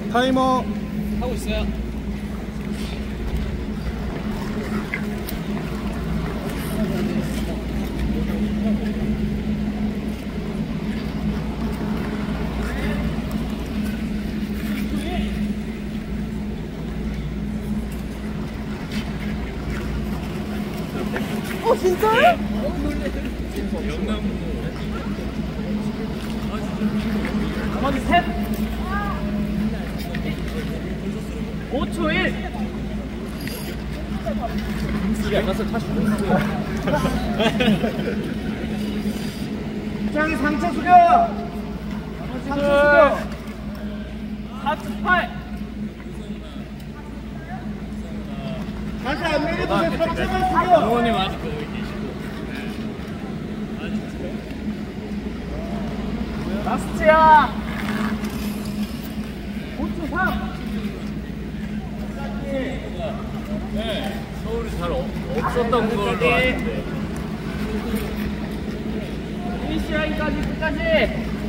타이머 하고 있어요. 진짜요? 나머지 셋. 5초 1. 이게 안 가서 다시 장이 상체 숙여. 상체 숙여. 4초 8. 다시 안 내려보세요. 상체만 숙여. 부모님 아직도 여기 계시고. 라스트야. 5초 3. 네, 서울이 잘 없었던 걸로 아는데. 피니시 라인까지 끝까지.